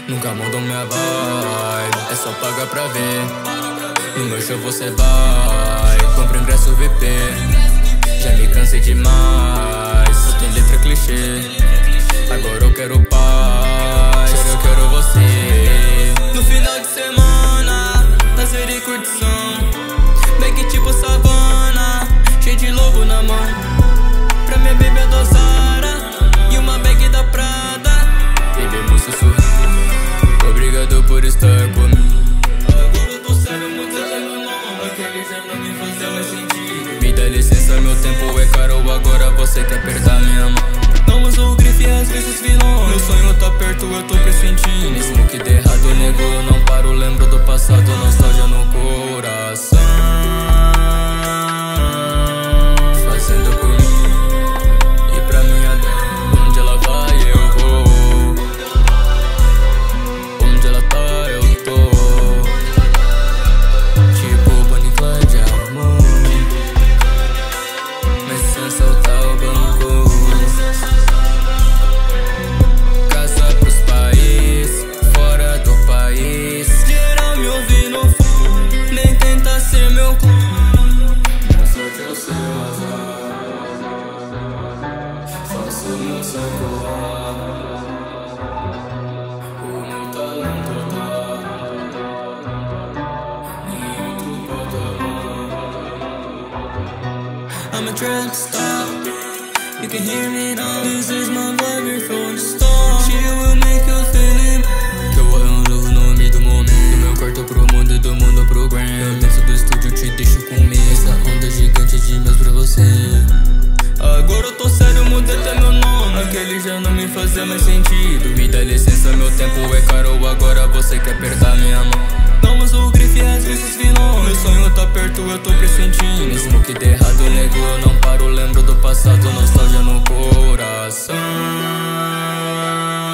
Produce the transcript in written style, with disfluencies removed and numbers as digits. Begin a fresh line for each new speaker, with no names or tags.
Nunca mudou minha vibe, é só pagar pra ver. No meu show você vai, compra ingresso VIP. Já me cansei demais, só tem letra clichê. Agora eu quero paz, eu quero você. No final de semana, lazer e curtição. Bag tipo savana, cheio de lobo na mão. Pra minha baby dosara e uma bag da Prada. Bebemos sussurrando, obrigado por estar comigo. Agora eu tô sério, muito é meu nome. Aquele já não me fazia mais sentido. Me dá licença, meu tempo é caro. Agora você quer apertar minha mão. Não uso o grife e às vezes vilão. Meu sonho tá perto, eu tô pressentindo. Mesmo que dê errado, nego, eu não paro. Lembro do passado, nostalgia no coração. Fazendo por mim e pra minha dama. Onde ela vai, eu vou. Onde ela tá, eu tô. Tipo Bonnie Clyde, amor. Mas sem assaltar o banco. Casa pros países, fora do país. Geral me ouvindo, nem tenta ser meu clone. Minha sorte é o seu azar. Faço meu sangue lá. O meu talento tá em outro patamar. I'm a trap star, you can hear me now. This is my vibe, your phone star. She will make you feel it. Que eu arranjo o nome do momento. Do meu quarto pro mundo e do mundo pro Gram. Dentro do estúdio te deixo com medo. Essa onda gigante de meus pra você. Agora eu tô sério, mudei até meu nome. Aquele já não me fazia mais sentido. Me dá licença, meu tempo é caro. Agora você quer apertar minha mão. Não uso o grife e às vezes vilão. Meu sonho tá perto, eu tô pressentindo. Mesmo que dê errado, nego, eu não paro. Lembro do passado, nostalgia no coração.